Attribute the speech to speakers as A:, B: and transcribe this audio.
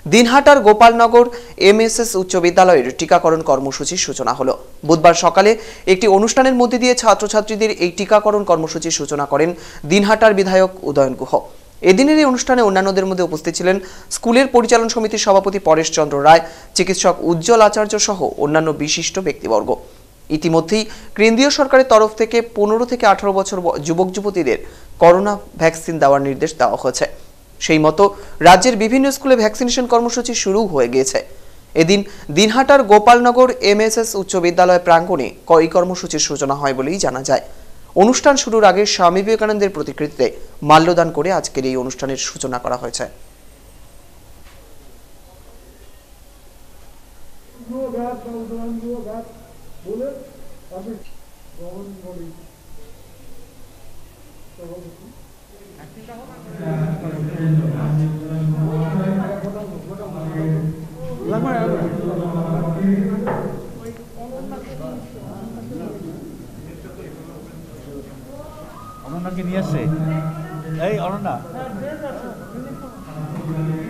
A: দিনহাটার Gopalnagar MSS উচ্চ বিদ্যালয়ের টিকাকরণ কর্মসূচির সূচনা হলো। বুধবার সকালে একটি অনুষ্ঠানের মধ্যে দিয়ে ছাত্রছাত্রীদের এই টিকাকরণ কর্মসূচির সূচনা করেন দিনহাটার বিধায়ক উদয়ন গুহ। এদিনের এই অনুষ্ঠানে অন্যান্যদের মধ্যে উপস্থিত ছিলেন স্কুলের পরিচালন সমিতির সভাপতি পরেশ চন্দ্র রায়, চিকিৎসক উজ্জ্বল আচার্য সহ অন্যান্য বিশিষ্ট ব্যক্তিবর্গ। ইতিমধ্যেই কেন্দ্রীয় সরকারের তরফ থেকে 15 থেকে 18 বছর যুবক যুবতীদের করোনা ভ্যাকসিন দেওয়ার নির্দেশ দেওয়া হয়েছে। সেই মতো রাজ্যের বিভিন্ন স্কুলে ভ্যাকসিনেশন কর্মসূচি শুরু হয়ে গিয়েছে। এদিন দিনহাটার গোপালনগর এমএসএস উচ্চ বিদ্যালয় প্রাঙ্গণে এই কর্মসূচির সূচনা হয় বলেই জানা যায়। অনুষ্ঠান শুরুর আগে স্বামী বিবেকানন্দের প্রতিকৃতিতে মাল্যদান করে আজকের এই অনুষ্ঠানের সূচনা করা হয়েছে।
B: অনন্যাকে নিয়ে আসছে এই অনন্যা